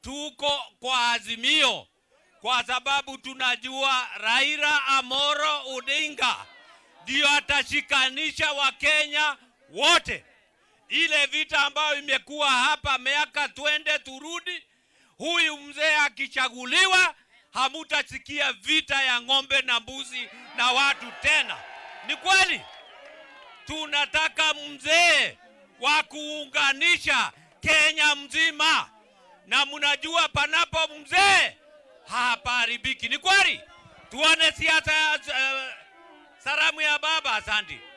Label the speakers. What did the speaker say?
Speaker 1: tuko kwa Azimio kwa sababu tunajua Raila Amolo Odinga ndio atashikanisha Wakenya wote. Ile vita ambayo imekuwa hapa miaka twende turudi, huyu mzee akichaguliwa hamutasikia vita ya ng'ombe na mbuzi na watu tena. Ni kweli tunataka mzee wa kuunganisha Kenya mzima, na mnajua panapo mzee haparibiki. Ni kweli tuone siasa. Salamu ya baba, asante.